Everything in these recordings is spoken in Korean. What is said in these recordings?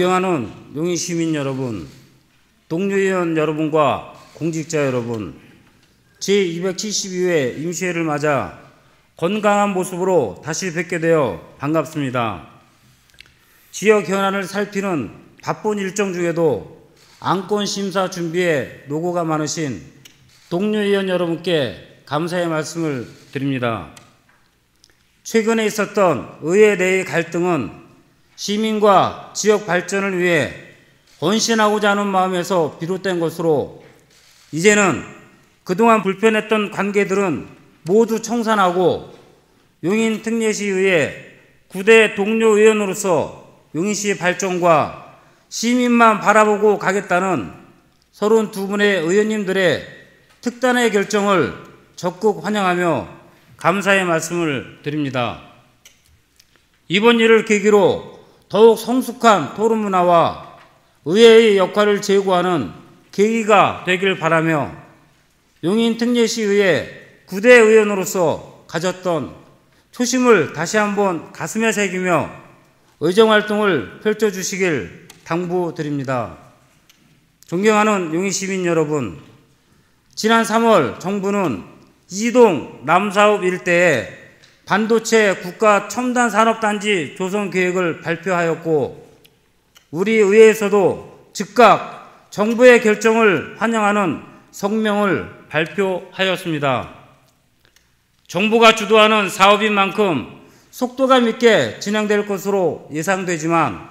존경하는 용인 시민 여러분, 동료의원 여러분과 공직자 여러분, 제272회 임시회를 맞아 건강한 모습으로 다시 뵙게 되어 반갑습니다. 지역 현안을 살피는 바쁜 일정 중에도 안건 심사 준비에 노고가 많으신 동료의원 여러분께 감사의 말씀을 드립니다. 최근에 있었던 의회 내의 갈등은 시민과 지역 발전을 위해 헌신하고자 하는 마음에서 비롯된 것으로 이제는 그동안 불편했던 관계들은 모두 청산하고 용인 특례시의회 9대 동료 의원으로서 용인시 발전과 시민만 바라보고 가겠다는 32분의 의원님들의 특단의 결정을 적극 환영하며 감사의 말씀을 드립니다. 이번 일을 계기로 더욱 성숙한 토론 문화와 의회의 역할을 제고하는 계기가 되길 바라며 용인 특례시의회 9대 의원으로서 가졌던 초심을 다시 한번 가슴에 새기며 의정활동을 펼쳐주시길 당부드립니다. 존경하는 용인 시민 여러분, 지난 3월 정부는 이동 남사읍 일대에 반도체 국가 첨단 산업단지 조성 계획을 발표하였고 우리 의회에서도 즉각 정부의 결정을 환영하는 성명을 발표하였습니다. 정부가 주도하는 사업인 만큼 속도감 있게 진행될 것으로 예상되지만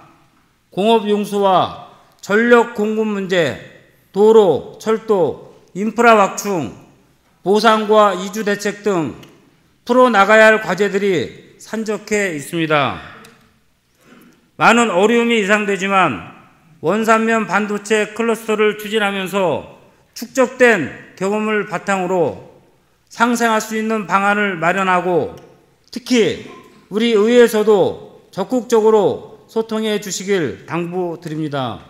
공업용수와 전력 공급 문제, 도로, 철도, 인프라 확충, 보상과 이주 대책 등 풀어나가야 할 과제들이 산적해 있습니다. 많은 어려움이 예상되지만 원산면 반도체 클러스터를 추진하면서 축적된 경험을 바탕으로 상생할 수 있는 방안을 마련하고 특히 우리 의회에서도 적극적으로 소통해 주시길 당부드립니다.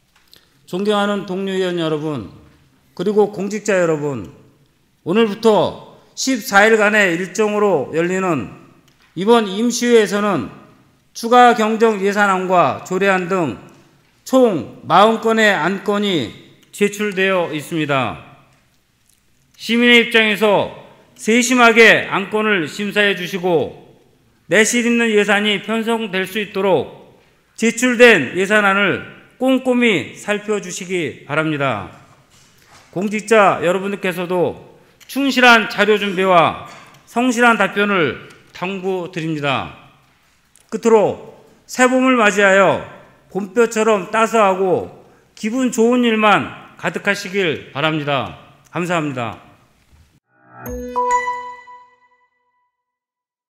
존경하는 동료의원 여러분, 그리고 공직자 여러분, 오늘부터 14일간의 일정으로 열리는 이번 임시회에서는 추가 경정 예산안과 조례안 등 총 40건의 안건이 제출되어 있습니다. 시민의 입장에서 세심하게 안건을 심사해 주시고 내실 있는 예산이 편성될 수 있도록 제출된 예산안을 꼼꼼히 살펴주시기 바랍니다. 공직자 여러분들께서도 충실한 자료 준비와 성실한 답변을 당부드립니다. 끝으로 새봄을 맞이하여 봄볕처럼 따스하고 기분 좋은 일만 가득하시길 바랍니다. 감사합니다.